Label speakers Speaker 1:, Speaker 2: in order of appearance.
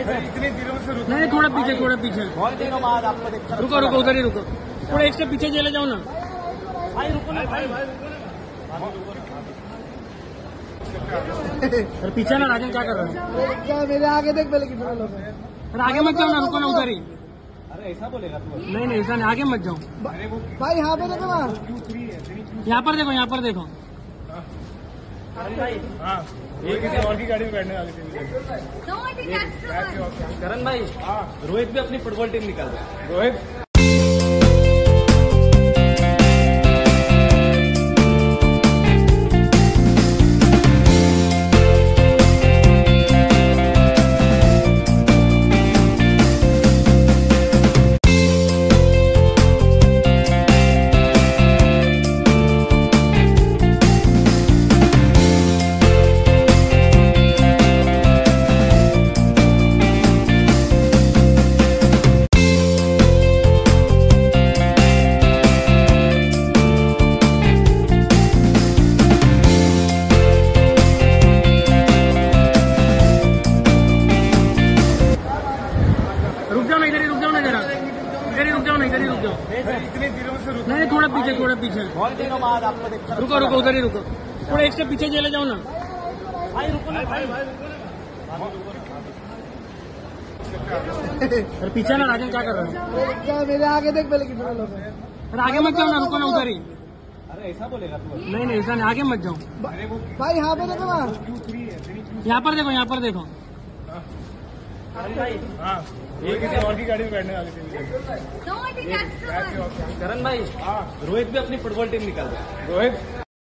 Speaker 1: इतने दिनों से
Speaker 2: नहीं, थोड़ा पीछे
Speaker 1: बहुत दिनों बाद आपको देखा।
Speaker 2: रुको उधर ही रुको, थोड़ा एक से पीछे चले जाओ ना
Speaker 1: भाई रुको ना भाई।
Speaker 2: सर पीछे ना, राजन क्या कर रहे हैं?
Speaker 3: क्या मेरे आगे देख पहले कितना लोग हैं।
Speaker 2: सर आगे मत जाओ ना, रुको ना उधर ही।
Speaker 1: अरे ऐसा बोलेगा तू?
Speaker 2: नहीं ऐसा नहीं, आगे मत जाओ।
Speaker 3: भाई यहाँ पे देखो ना,
Speaker 2: यहाँ पर देखो।
Speaker 1: भाई हाँ, ये किसी और की गाड़ी में बैठने वाली थी। करण भाई हाँ, रोहित भी अपनी फुटबॉल टीम निकाल रहा है। रोहित इतने दिनों से
Speaker 2: नहीं, थोड़ा पीछे
Speaker 1: बहुत दिनों बाद आपको देखा।
Speaker 2: रुको उधर ही रुको, थोड़ा एक से पीछे चले जाओ ना
Speaker 1: भाई रुको ना भाई।
Speaker 2: सर पीछे ना, राजन क्या कर रहे हैं?
Speaker 3: क्या मेरे आगे देख पहले कितना लोग हैं।
Speaker 2: सर आगे मत जाओ ना, रुको ना उधर ही।
Speaker 1: अरे ऐसा बोलेगा तू?
Speaker 2: नहीं ऐसा नहीं, आगे मत जाओ।
Speaker 3: भाई यहाँ पे देखो ना,
Speaker 2: यहाँ पर देखो।
Speaker 1: भाई हाँ, ये किसी और की गाड़ी में बैठने वाली थी। करण भाई हाँ, रोहित भी अपनी फुटबॉल टीम निकाल रहा है। रोहित